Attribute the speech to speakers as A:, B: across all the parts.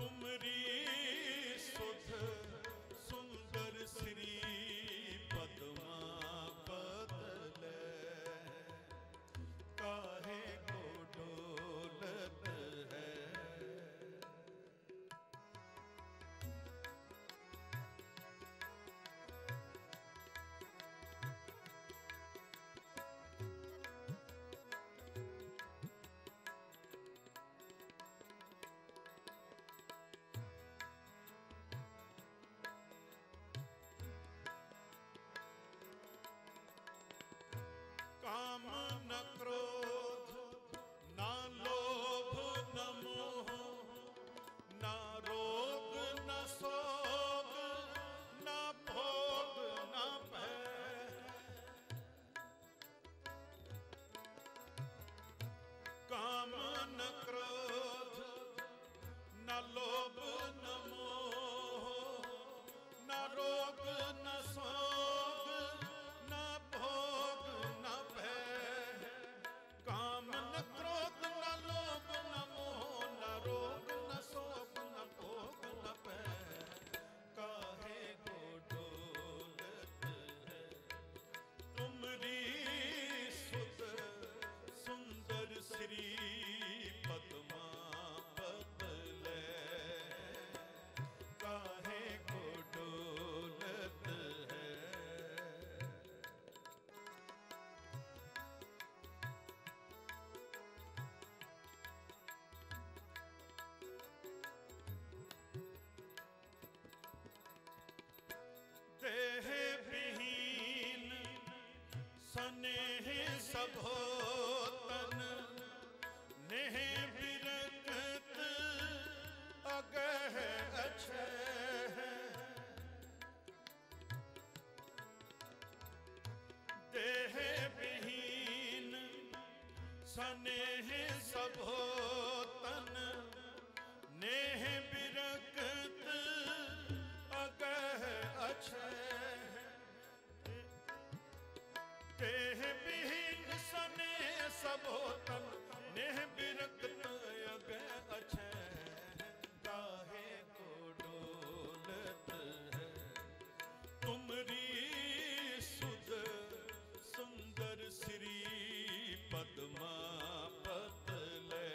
A: तुमरी सुध सुंदर श्री पद्मा बदले, काहे को डोलत है। काम न क्रोध न लोभ न मोह, न रोग न शोक, न भोग न भय। काम न क्रोध न लोभ न मोह, न रोग न शोक, न भोग न भय। काम न क्रोध न लोभ न मोह, न रोग न शोक, न भोग न भय। काहे को डोलत है तुमरी सुध सुंदर श्री पद्मा बदले, काहे को डोलत है। देह विहीन स्नेह सभोतन, नेह विरक्त अगह अक्षय। देह विहीन स्नेह सभोतन, नेह विरक्त अगह अक्षय। देह विहीन स्नेह सभोतन, नेह विरक्त अगह अक्षय। काहे को डोलत है तुमरी सुध सुंदर श्री पद्मा बदले,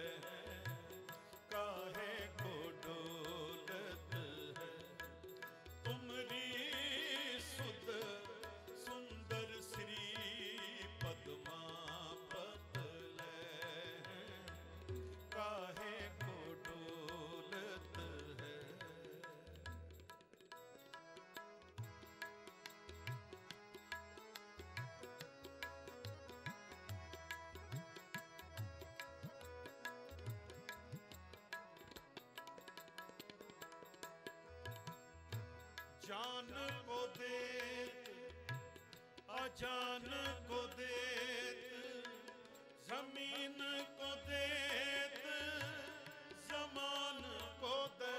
A: काहे को डोलत है तुमरी सुध सुंदर श्री पद्मा बदले, काहे को डोलत है। जान को देत अजान को देत, जमीन को देत जमान को दे।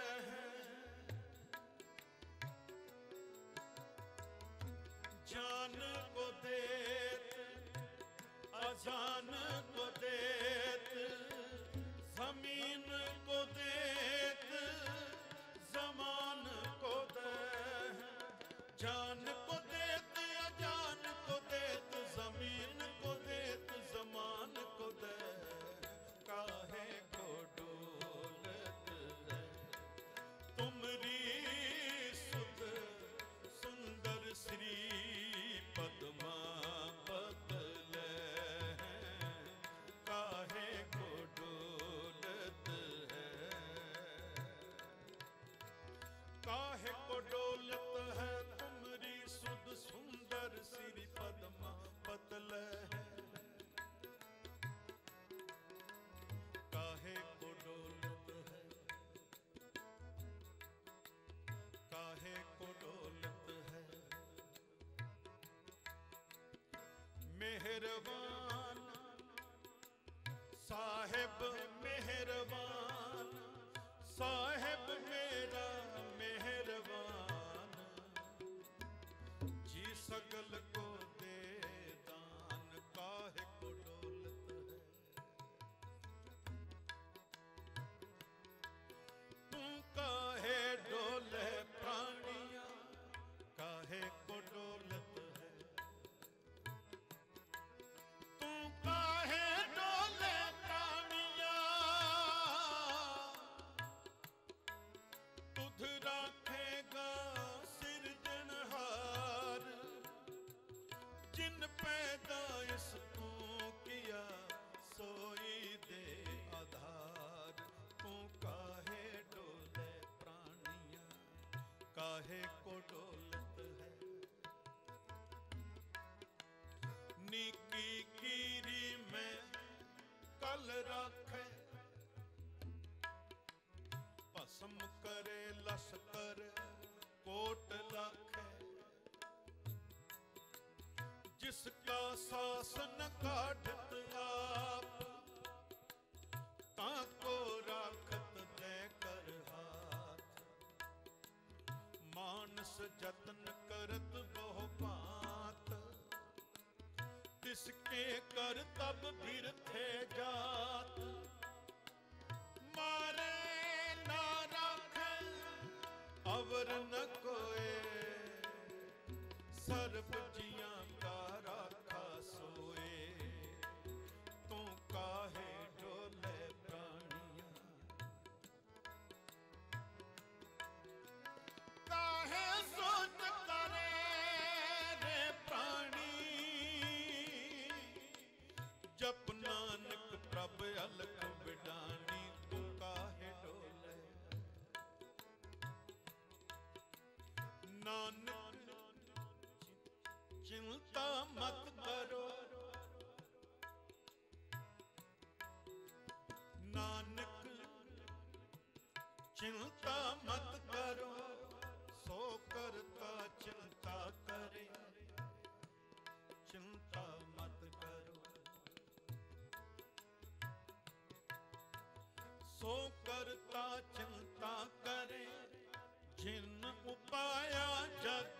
A: जान को देत अजान को देत, जमीन को देत जमान को दे। जान को देत अजान को देत, जमीन को देत जमान को दे। काहे को डोलत है तुमरी सुध सुंदर श्री पद्मा बदले, काहे को डोलत है। काहे को डोलत है तुमरी सुध सुंदर श्री पद्मा बदले, काहे को डोलत है, काहे को डोलत है। मेहरबान साहिब मेहरबान, साहिब मेरा मेहरबान, जी सकल को दे दान। काहे को डोलत है पैदाइश तू किया सोई दे आधार। तू काहे डोले प्राणिया काहे को डोलत है। निकी कीरी में कल राखे भस्म करे लश्कर कोट लाखे। जिसका शासन काढ़त आप ताको राखत दे कर हाथ। मानस जतन करत बहु बात तिसके कर तब फिर थे जात। मारे ना राखे अवर न कोए सर्ब जियां का राखा सोए। तू काहे डोले प्राणिया काहे सोच करे रे प्राणी। जप नानक प्रभ अलख बिडानी। तू काहे डोले नानक चिंता मत करो। नानक चिंता मत करो सो करता चिंता करे। चिंता मत करो सो करता चिंता करे। जिन उपाया जग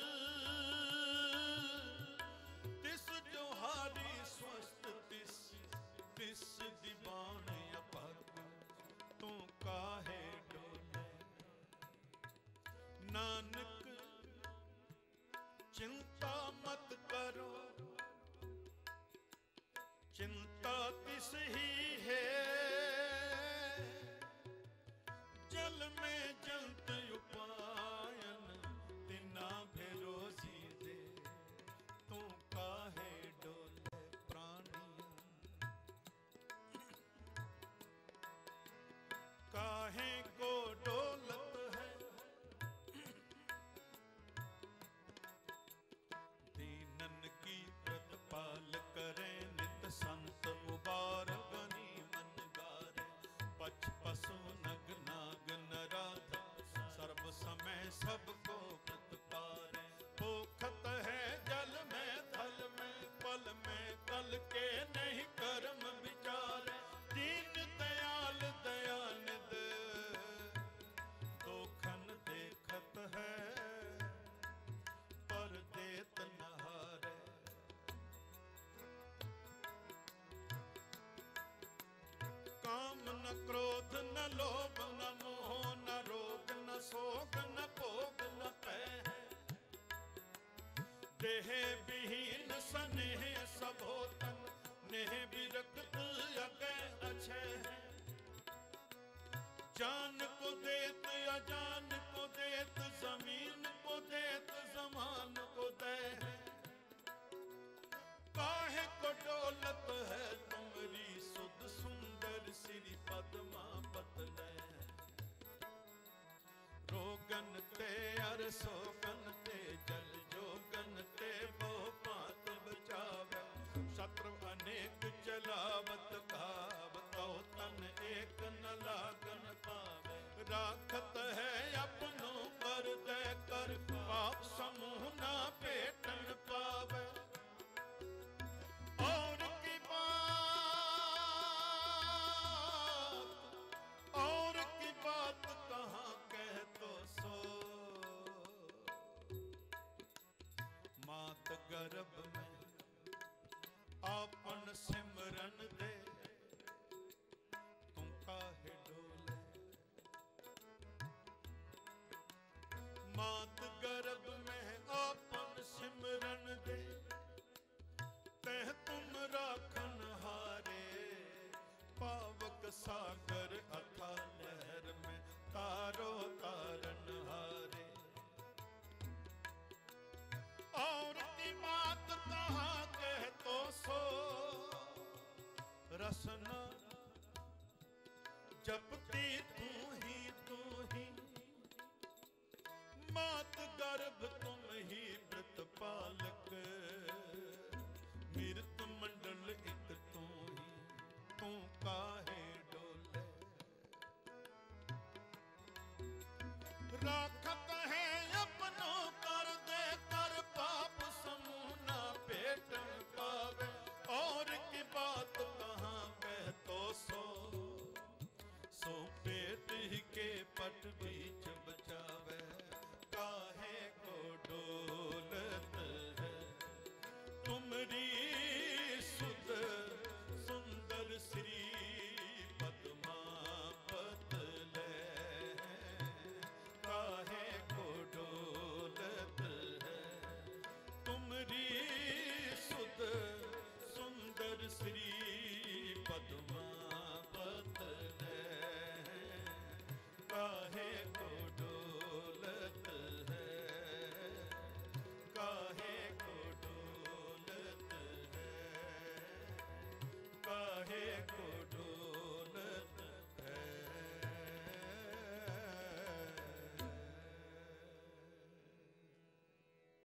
A: तिस जो हारी स्वस्थ तिस तिस दीवान अपग। तू काहे डोले नानक चिंता मत करो। चिंता तिस ही है जल में जंत उपायन तिना भेरोजी दे। तू काहे डोले प्राणिया काहे को डोलत है। दीनन की प्रतिपाल करे नित संत उबार गनी मन गारे। पछ पशु नग नाग नराध सर्व समय सबको प्रतिपारे। पोखत है जल में थल में पल में कल के नहीं कर्म विचारे। दीन दयाल दयानिध दोखन देखत है पर देत न हारे। काम न क्रोध न लोभ न मोह न रोग न शोक न भोग न पैह। देह विहीन स्नेह सबोतन नेह विरक्त अगै अछै। जान को देत अजान को देत जमीन को देत जमान को दे। काहे को डोलत है तुमरी सुध सुंदर श्री पद्मा बतले। रोगन ते अर सोगन ते जल जोगन ते बहु पात बचावे। शत्रु अनेक चलावत घाव तो तन एक न लागन पावे। राखत है अपनो कर दे कर पाप समूह ना पेटन पावे। और की बात कहाँ कह तो सो। मात गर्भ में आपन सिमरन दे। तू काहे डोले मात गर्भ में आपन सिमरन दे। तह तुम राखन हारे पावक सागर अथा लहर में तारो तारन हारे। और की बात कहाँ रसना जपती तू ही मात गर्भ तुम ही प्रतिपालक मीरत मंडल एक तू ही तू काहे डोले राखत